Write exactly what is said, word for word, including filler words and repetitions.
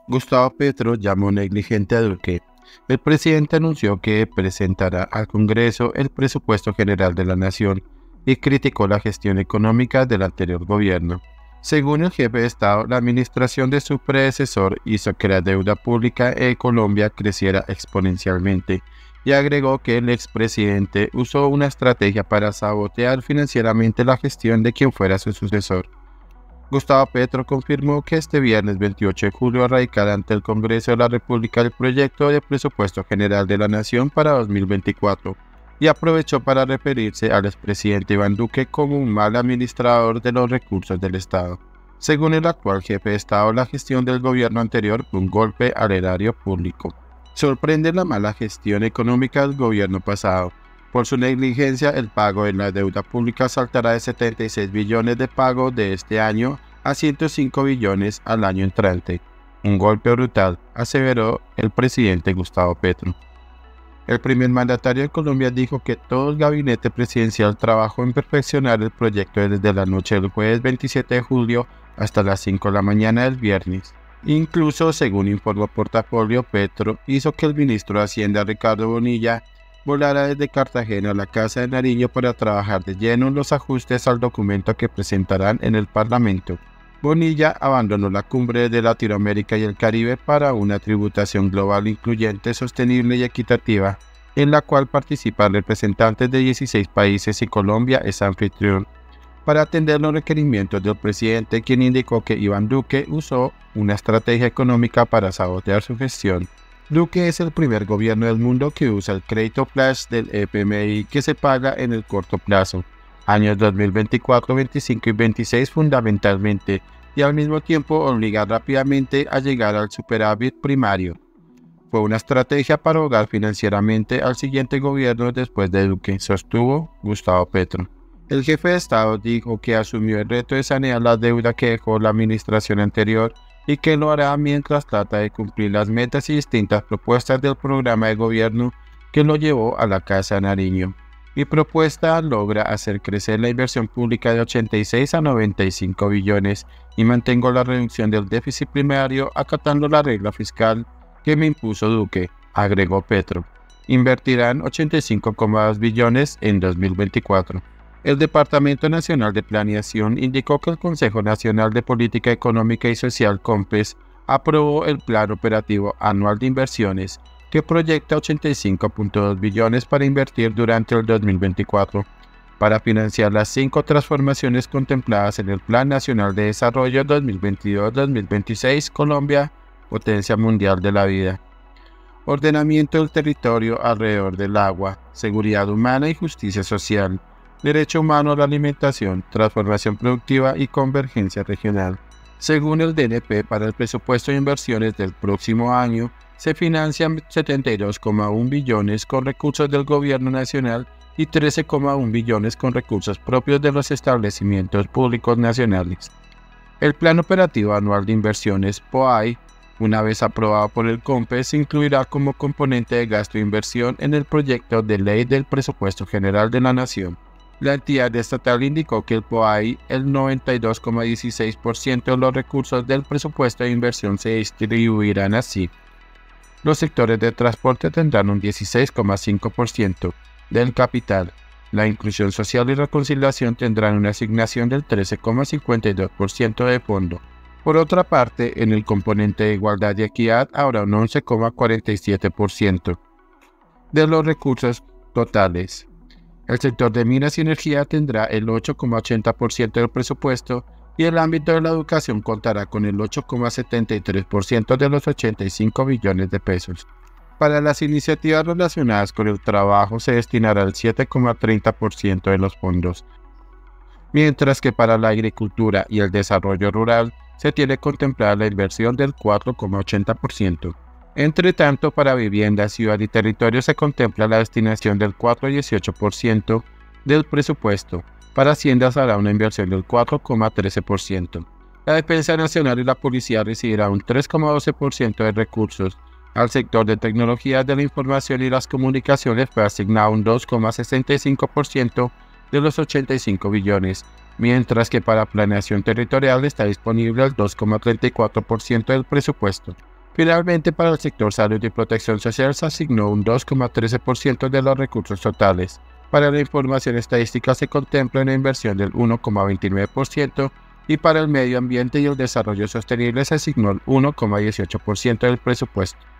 Gustavo Petro llamó negligente a Duque. El presidente anunció que presentará al Congreso el presupuesto general de la Nación y criticó la gestión económica del anterior gobierno. Según el jefe de Estado, la administración de su predecesor hizo que la deuda pública en Colombia creciera exponencialmente y agregó que el expresidente usó una estrategia para sabotear financieramente la gestión de quien fuera su sucesor. Gustavo Petro confirmó que este viernes veintiocho de julio radicará ante el Congreso de la República el proyecto de presupuesto general de la Nación para dos mil veinticuatro y aprovechó para referirse al expresidente Iván Duque como un mal administrador de los recursos del Estado. Según el actual jefe de Estado, la gestión del gobierno anterior fue un golpe al erario público. Sorprende la mala gestión económica del gobierno pasado. Por su negligencia, el pago de la deuda pública saltará de setenta y seis billones de pago de este año a ciento cinco billones al año entrante. Un golpe brutal, aseveró el presidente Gustavo Petro. El primer mandatario de Colombia dijo que todo el gabinete presidencial trabajó en perfeccionar el proyecto desde la noche del jueves veintisiete de julio hasta las cinco de la mañana del viernes. Incluso, según informó Portafolio, Petro hizo que el ministro de Hacienda Ricardo Bonilla volara desde Cartagena a la Casa de Nariño para trabajar de lleno en los ajustes al documento que presentarán en el Parlamento. Bonilla abandonó la cumbre de Latinoamérica y el Caribe para una tributación global incluyente, sostenible y equitativa, en la cual participan representantes de dieciséis países y Colombia es anfitrión, para atender los requerimientos del presidente, quien indicó que Iván Duque usó una estrategia económica para sabotear su gestión. Duque es el primer gobierno del mundo que usa el crédito flash del F M I que se paga en el corto plazo, años dos mil veinticuatro, veinticinco y veintiséis fundamentalmente, y al mismo tiempo obligar rápidamente a llegar al superávit primario. Fue una estrategia para ahogar financieramente al siguiente gobierno después de Duque, sostuvo Gustavo Petro. El jefe de Estado dijo que asumió el reto de sanear la deuda que dejó la administración anterior y que lo hará mientras trata de cumplir las metas y distintas propuestas del programa de gobierno que lo llevó a la Casa de Nariño. Mi propuesta logra hacer crecer la inversión pública de ochenta y seis a noventa y cinco billones y mantengo la reducción del déficit primario acatando la regla fiscal que me impuso Duque, agregó Petro. Invertirán ochenta y cinco coma dos billones en dos mil veinticuatro. El Departamento Nacional de Planeación indicó que el Consejo Nacional de Política Económica y Social COMPES aprobó el Plan Operativo Anual de Inversiones, que proyecta ochenta y cinco punto dos billones para invertir durante el dos mil veinticuatro, para financiar las cinco transformaciones contempladas en el Plan Nacional de Desarrollo dos mil veintidós a dos mil veintiséis Colombia, potencia mundial de la vida. Ordenamiento del territorio alrededor del agua, seguridad humana y justicia social. Derecho humano a la alimentación, transformación productiva y convergencia regional. Según el D N P, para el presupuesto de inversiones del próximo año, se financian setenta y dos coma uno billones con recursos del Gobierno Nacional y trece coma uno billones con recursos propios de los establecimientos públicos nacionales. El Plan Operativo Anual de Inversiones, P O A I, una vez aprobado por el COMPES, se incluirá como componente de gasto e inversión en el proyecto de ley del Presupuesto General de la Nación. La entidad estatal indicó que el P O A I, el noventa y dos coma dieciséis por ciento de los recursos del presupuesto de inversión se distribuirán así. Los sectores de transporte tendrán un dieciséis coma cinco por ciento del capital. La inclusión social y reconciliación tendrán una asignación del trece coma cincuenta y dos por ciento de fondo. Por otra parte, en el componente de igualdad y equidad habrá un once coma cuarenta y siete por ciento de los recursos totales. El sector de minas y energía tendrá el ocho coma ochenta por ciento del presupuesto y el ámbito de la educación contará con el ocho coma setenta y tres por ciento de los ochenta y cinco billones de pesos. Para las iniciativas relacionadas con el trabajo se destinará el siete coma treinta por ciento de los fondos, mientras que para la agricultura y el desarrollo rural se tiene contemplada la inversión del cuatro coma ochenta por ciento. Entre tanto, para vivienda, ciudad y territorio se contempla la destinación del cuatro coma dieciocho por ciento del presupuesto. Para haciendas hará una inversión del cuatro coma trece por ciento. La Defensa Nacional y la Policía recibirán un tres coma doce por ciento de recursos. Al sector de tecnologías de la información y las comunicaciones fue asignado un dos coma sesenta y cinco por ciento de los ochenta y cinco billones, mientras que para planeación territorial está disponible el dos coma treinta y cuatro por ciento del presupuesto. Finalmente, para el sector salud y protección social se asignó un dos coma trece por ciento de los recursos totales. Para la información estadística se contempla una inversión del uno coma veintinueve por ciento y para el medio ambiente y el desarrollo sostenible se asignó el uno coma dieciocho por ciento del presupuesto.